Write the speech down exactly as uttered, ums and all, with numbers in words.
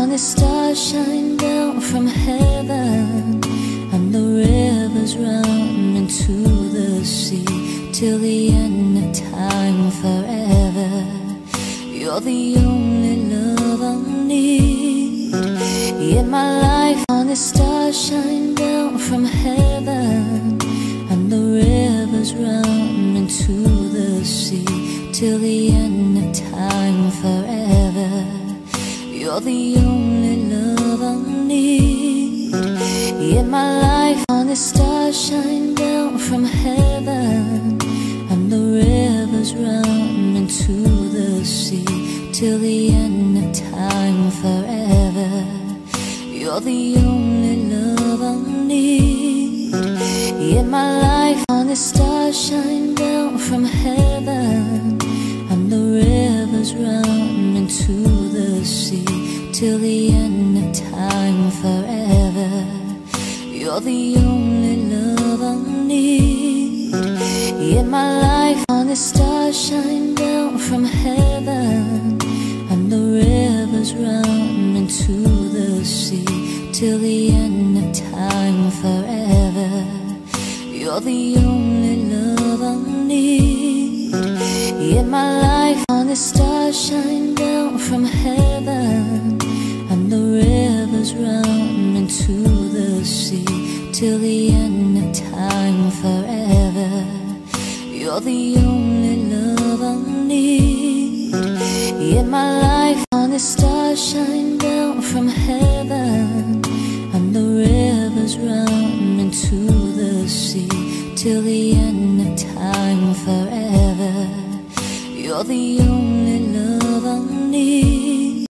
on the stars shine down from heaven, and the rivers run into the sea till the end of time forever. You're the only love I need. Yeah, my life on the stars shine down from heaven, and the rivers run into the sea till the end of time forever. You're the only love I need. Yeah, my life on the stars shine down from heaven, and the rivers run into the sea till the end of time forever. You're the only love I need. Yeah, my life on the stars shine down from heaven, and the rivers run into the sea till the end of time forever. You're the only love I need. Yeah, my life on the stars shine down from heaven, and the rivers run into the sea till the end of time forever. You're the only love I need. Yeah, my life on the stars shine down from heaven, and the rivers run into the sea till the end of time forever. You're the only love I need. Yeah, my life on the stars shine down from heaven, and the rivers run into the sea till the end of time forever. You're the